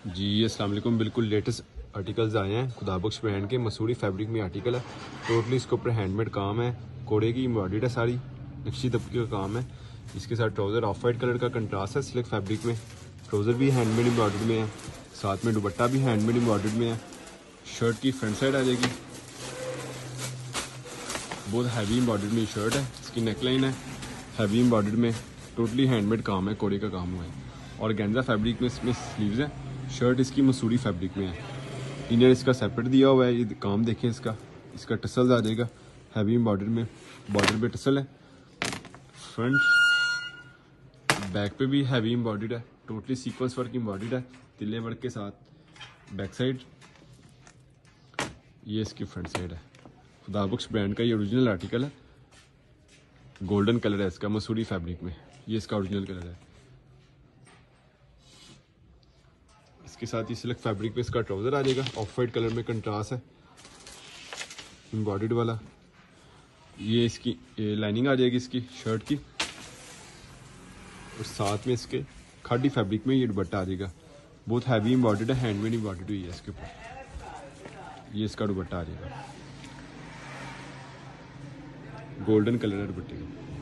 जी अस्सलाम वालेकुम। बिल्कुल लेटेस्ट आर्टिकल्स आए हैं खुदाबख्श ब्रांड के, मसूरी फैब्रिक में आर्टिकल है। टोटली इसके ऊपर हैंडमेड काम है, कोड़े की एम्ब्रॉयडर्ड है, सारी नक्शी दबकी का काम है। इसके साथ ट्राउज़र ऑफ वाइट कलर का कंट्रास्ट है सिल्क फैब्रिक में। ट्राउज़र भी हैंडमेड एम्ब्रॉयडर्ड में है, साथ में दुपट्टा भी हैंडमेड एम्ब्रॉयडर्ड में है। शर्ट की फ्रंट साइड आ जाएगी, बहुत हैवी एम्ब्रॉयडर्ड में शर्ट है। इसकी नेकलाइन है हैवी एम्ब्रॉयडर्ड में, टोटली हैंडमेड काम है, कोड़े का काम हुआ है। और गेंजा फैब्रिक में इसमें स्लीव्स है। शर्ट इसकी मसूरी फैब्रिक में है। इनर इसका सेपरेट दिया हुआ है। ये काम देखें इसका टसल्स आ जाएगा हैवी एम्ब्रॉयडर्ड में, बॉर्डर पे टसल है। फ्रंट बैक पे भी हैवी एम्ब्रॉयडर्ड है, टोटली सीक्वेंस वर्क एम्ब्रॉयडर्ड है तिल्ले वर्क के साथ। बैक साइड ये इसकी फ्रंट साइड है। खुदाबख्श ब्रांड का ये ओरिजिनल आर्टिकल है। गोल्डन कलर है इसका मसूरी फैब्रिक में, ये इसका ओरिजिनल कलर है। इसके साथ ही सिल्क फैब्रिक पे इसका ट्राउज़र आ जाएगा, ऑफ वाइट कलर में कंट्रास्ट है एम्ब्रॉयडर्ड वाला। ये इसकी लाइनिंग आ जाएगी इसकी शर्ट की, और साथ में इसके खादी फैब्रिक में ये दुपट्टा आ जाएगा। बहुत हैवी एम्ब्रॉयडर्ड है, हैंडमेड एम्ब्रॉयडर्ड हुई है इसके ऊपर। ये इसका दुपट्टा आ जाएगा, गोल्डन कलर है दुपट्टे का।